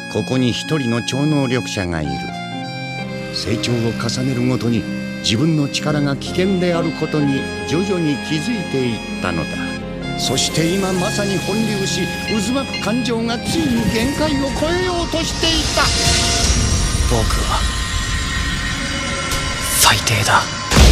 ここに一人の超能力者がいる。成長を重ねるごとに自分の力が危険であることに徐々に気づいていったのだ。そして今まさに本流し、渦巻く感情がついに限界を超えようとしていた。 僕は最低だ。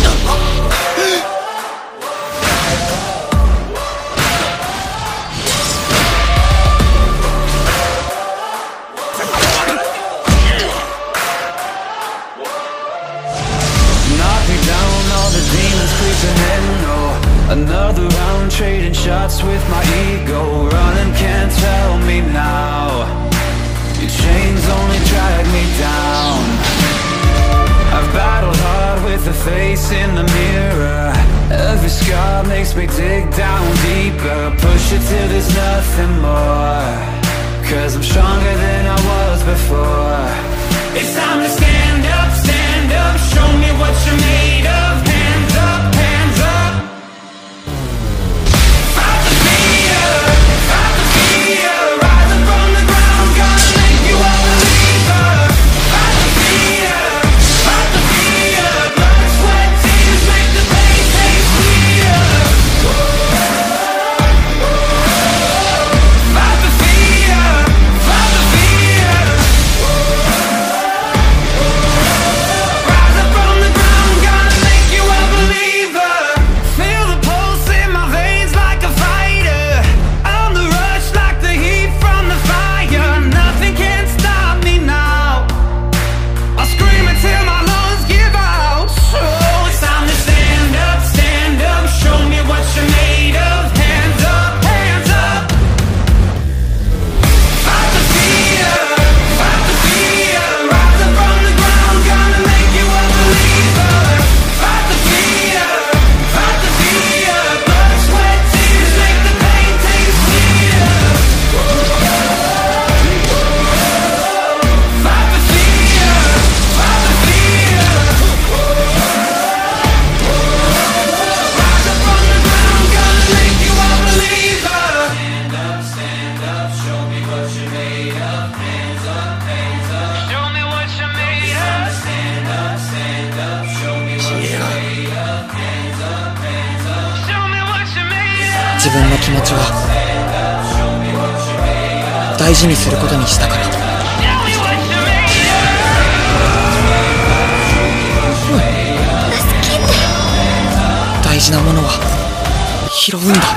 Another round trading shots with my ego. Running can't tell me now. Your chains only drag me down. I've battled hard with the face in the mirror. Every scar makes me dig down deeper. Push it till there's nothing more. Cause I'm stronger than I was before. It's time to stand up, stand up. Show me what you're made of. Hands up, hands up. 自分の気持ちは大事にすることにしたから。大事なものは拾うんだ。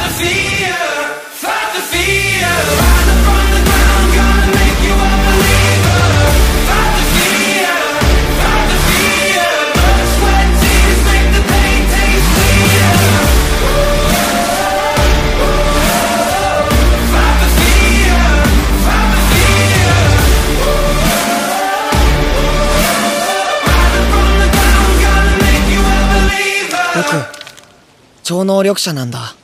僕、超能力者なんだ。